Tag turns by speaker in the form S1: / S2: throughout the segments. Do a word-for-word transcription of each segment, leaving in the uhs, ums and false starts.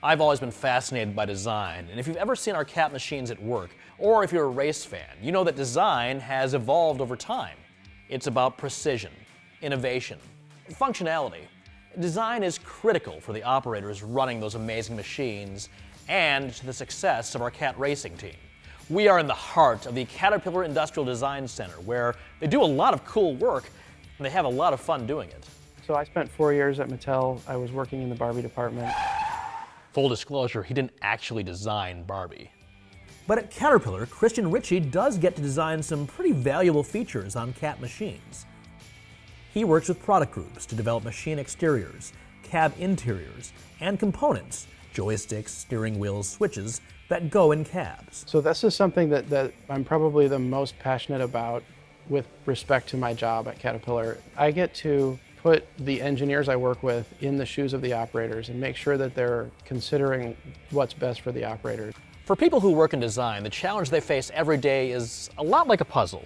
S1: I've always been fascinated by design, and if you've ever seen our Cat machines at work, or if you're a race fan, you know that design has evolved over time. It's about precision, innovation, functionality. Design is critical for the operators running those amazing machines and to the success of our Cat racing team. We are in the heart of the Caterpillar Industrial Design Center, where they do a lot of cool work and they have a lot of fun doing it.
S2: So I spent four years at Mattel. I was working in the Barbie department.
S1: Full disclosure, he didn't actually design Barbie. But at Caterpillar, Christian Ritchie does get to design some pretty valuable features on Cat machines. He works with product groups to develop machine exteriors, cab interiors, and components, joysticks, steering wheels, switches, that go in cabs.
S2: So this is something that, that I'm probably the most passionate about with respect to my job at Caterpillar. I get to put the engineers I work with in the shoes of the operators and make sure that they're considering what's best for the operators.
S1: For people who work in design, the challenge they face every day is a lot like a puzzle.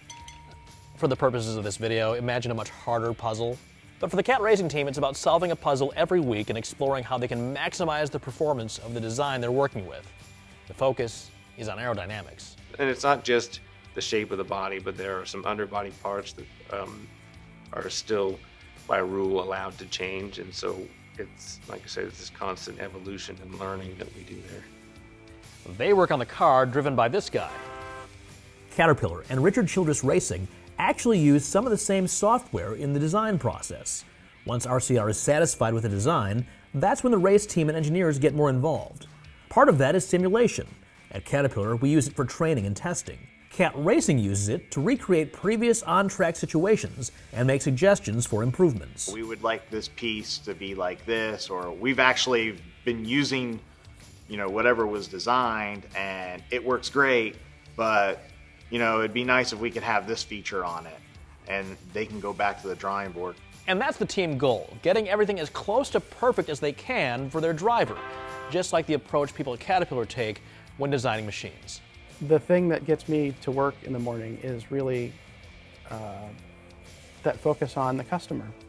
S1: For the purposes of this video, imagine a much harder puzzle. But for the Cat racing team, it's about solving a puzzle every week and exploring how they can maximize the performance of the design they're working with. The focus is on aerodynamics.
S3: And it's not just the shape of the body, but there are some underbody parts that um, are still by rule allowed to change, and so it's, like I said, it's this constant evolution and learning that we do there.
S1: They work on the car driven by this guy. Caterpillar and Richard Childress Racing actually use some of the same software in the design process. Once R C R is satisfied with the design, that's when the race team and engineers get more involved. Part of that is simulation. At Caterpillar, we use it for training and testing. Cat Racing uses it to recreate previous on-track situations and make suggestions for improvements.
S4: We would like this piece to be like this, or we've actually been using, you know, whatever was designed and it works great, but, you know, it'd be nice if we could have this feature on it, and they can go back to the drawing board.
S1: And that's the team goal, getting everything as close to perfect as they can for their driver, just like the approach people at Caterpillar take when designing machines.
S2: The thing that gets me to work in the morning is really uh, that focus on the customer.